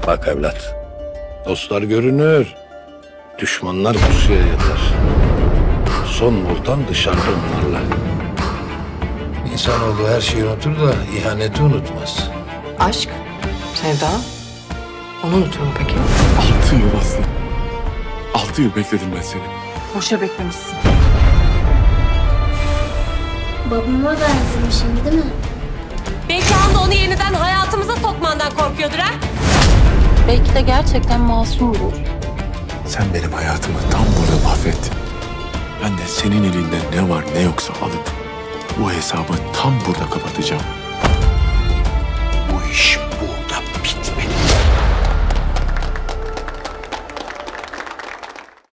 Bak evlat, dostlar görünür, düşmanlar pusuya yatar. Son voltan dışarıda onlarla. İnsanoğlu her şeyi unutur da ihaneti unutmaz. Aşk, sevda, onu unutur mu peki? 6 yıl Aslı. 6 yıl bekledim ben seni. Boşa beklemişsin. Babama benzemişim değil mi? Belki Han da onu yeniden hayatımıza sokmandan korkuyordur ha? Belki de gerçekten masumdur. Sen benim hayatımı tam burada mahvettin. Ben de senin elinde ne var ne yoksa alıp bu hesabı tam burada kapatacağım. Bu iş bu.